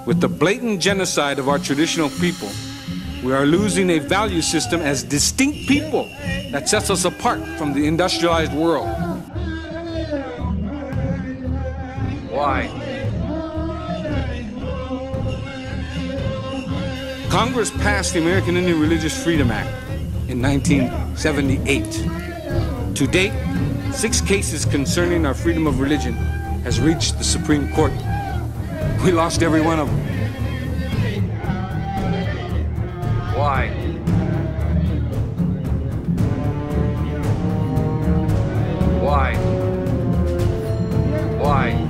With the blatant genocide of our traditional people, we are losing a value system as distinct people that sets us apart from the industrialized world. Why? Congress passed the American Indian Religious Freedom Act in 1978. To date, 6 cases concerning our freedom of religion has reached the Supreme Court. We lost every one of them. Why? Why? Why?